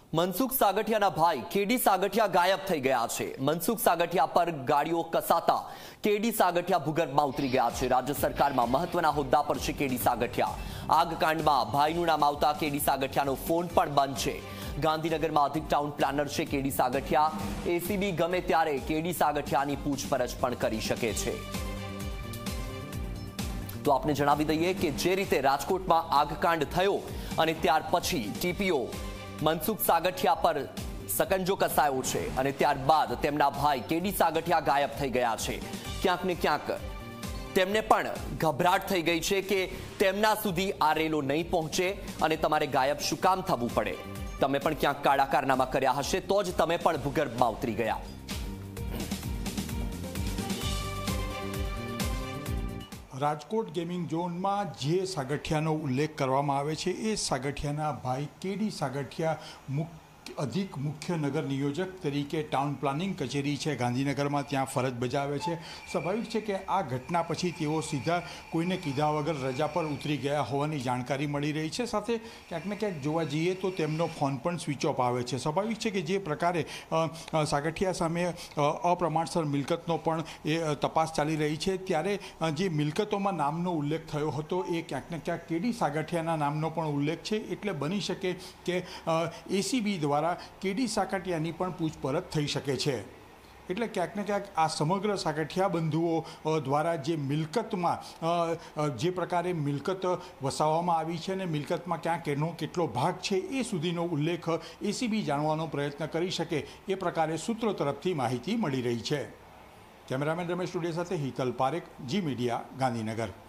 મનસુખ સાગઠિયાના ભાઈ કેડી સાગઠિયા ગાયબ થઈ ગયા છે। મનસુખ સાગઠિયા પર ગાડીઓ કસાતા કેડી સાગઠિયા ભૂગર્ભમાં ઉતરી ગયા છે। રાજ્ય સરકારમાં મહત્વના હોદ્દા પર છે કેડી સાગઠિયા। આગકાંડમાં ભાઈનું નામ આવતા કેડી સાગઠિયાનો ફોન પણ બંધ છે। ગાંધીનગરમાં અધિક ટાઉન પ્લાનર છે કેડી સાગઠિયા। એસીબી ગમે ત્યારે કેડી સાગઠિયાની પૂછપરછ પણ કરી શકે છે। તો આપને જણાવી દઈએ કે જે રીતે રાજકોટમાં આગકાંડ થયો અને ત્યાર પછી ટીપીઓ મનસુખ સાગઠિયા પર સકંજો કસાયો છે અને ત્યારબાદ તેમના ભાઈ કેડી સાગઠિયા ગાયબ થઈ ગયા છે। ક્યાંક ને ક્યાંક તેમને પણ ગભરાટ થઈ ગઈ છે કે તેમના સુધી આ રેલો નહીં પહોંચે અને તમારે ગાયબ શું કામ થવું પડે। તમે પણ ક્યાંક કાળા કારનામા કર્યા હશે તો જ તમે પણ ભૂગર્ભમાં ઉતરી ગયા। રાજકોટ ગેમિંગ ઝોનમાં જે સાગઠિયાનો ઉલ્લેખ કરવામાં આવે છે એ સાગઠિયાના ભાઈ કેડી સાગઠિયા અધિક મુખ્ય નગર નિયોજક તરીકે ટાઉન પ્લાનિંગ કચેરી છે ગાંધીનગરમાં ત્યાં ફરજ બજાવે છે। સ્વાભાવિક છે કે આ ઘટના પછી તેઓ સીધા કોઈને કીધા વગર રજા પર ઉતરી ગયા હોવાની જાણકારી મળી રહી છે। સાથે ક્યાંક ને ક્યાંક જોવા જઈએ તો તેમનો ફોન પણ સ્વિચ ઓફ આવે છે। સ્વાભાવિક છે કે જે પ્રકારે સાગઠિયા સામે અપ્રમાણસર મિલકતનો પણ એ તપાસ ચાલી રહી છે ત્યારે જે મિલકતોમાં નામનો ઉલ્લેખ થયો હતો એ ક્યાંક ને ક્યાંક કેડી સાગઠિયાના નામનો પણ ઉલ્લેખ છે। એટલે બની શકે કે એસીબી દ્વારા કેડી સાગઠિયાની પણ પૂછપરછ થઈ શકે છે। એટલે ક્યાંક ને ક્યાંક આ સમગ્ર સાગઠિયા બંધુઓ દ્વારા જે મિલકતમાં જે પ્રકારે મિલકત વસાવવામાં આવી છે અને મિલકતમાં ક્યાંક એનો કેટલો ભાગ છે એ સુધીનો ઉલ્લેખ એસીબી જાણવાનો પ્રયત્ન કરી શકે એ પ્રકારે સૂત્રો તરફથી માહિતી મળી રહી છે। કેમેરામેન રમેશ ટુડે સાથે હિતલ પારેખ, જી મીડિયા, ગાંધીનગર।